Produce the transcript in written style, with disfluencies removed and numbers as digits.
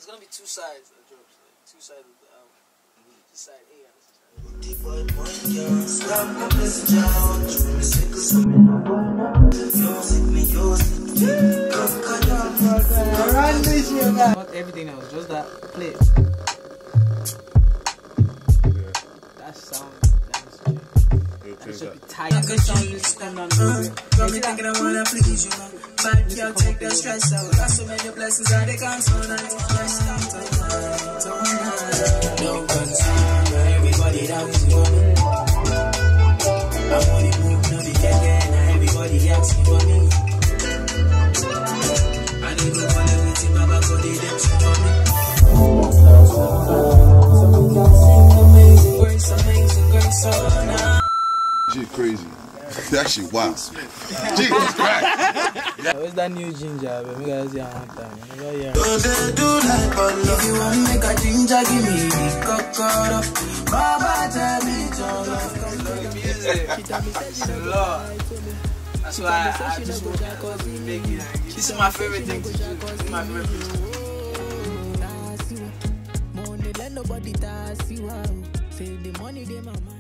It's gonna be two sides of jokes, like two sides of the album. Just side A and side not everything else, just that play. That sound, that should be tight. That sound is coming on the thinking I wanna please you. Bad girl, take the stress out. Got so many blessings that they can't hold on. No concern, everybody that was for me. I'm on the move, no the get now everybody asking for me. I need to call everything, Baba, for the dancing for me. Amazing grace, oh nah. Shit crazy. That shit wild. Jesus Christ. Where's that new ginger? We gotta see one time. Do like ball. If you want make a ginger, give me the cocoa. Baba tell me to love. Lord. That's why I just want to make it. This is my favorite thing to do. This is my favorite thing to do. Money let nobody touch you. Say the money they mama.